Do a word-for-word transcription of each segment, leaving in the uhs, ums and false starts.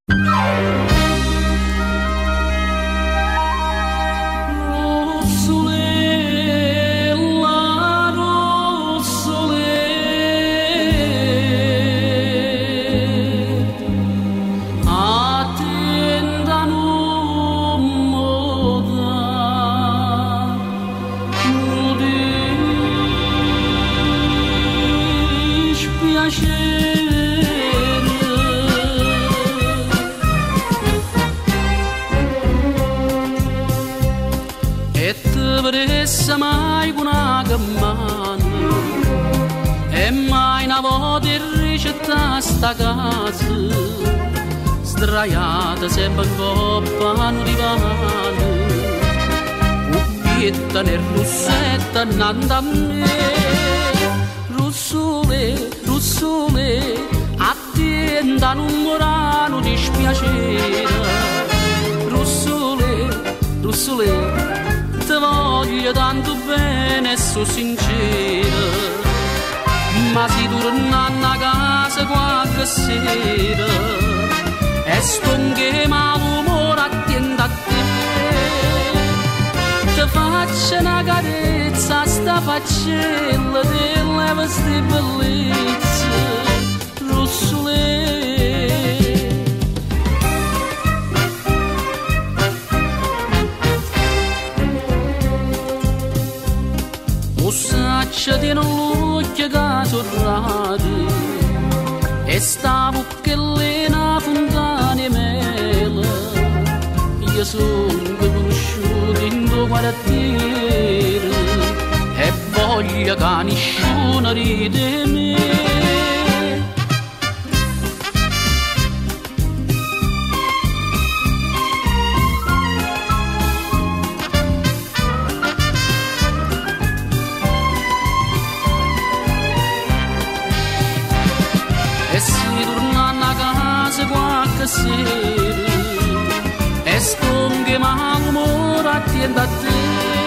Vorressa mai una cammana e mai una volta ricetta sta casa sdraiata sempre in coppa a un divano cuppietta nel russetto annanto a me russole, russole attenta non morano dispiacere russole, russole ti voglio tanto bene e sono sincera ma si torna a casa qualche sera e stonche ma l'umore attende a te ti faccio una carezza a sta faccella ti leva ste bellezze russole Ossaccia tiene l'occhio che sorrade e sta bucchellina fontana e mela io sono conosciuto in due quartieri e voglio che nessuno ride me e si torna a casa qualche sera e stonche ma l'umore attende a te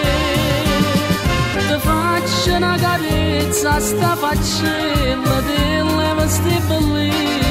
ti faccio una carezza a sta faccella ti leva ste bellezze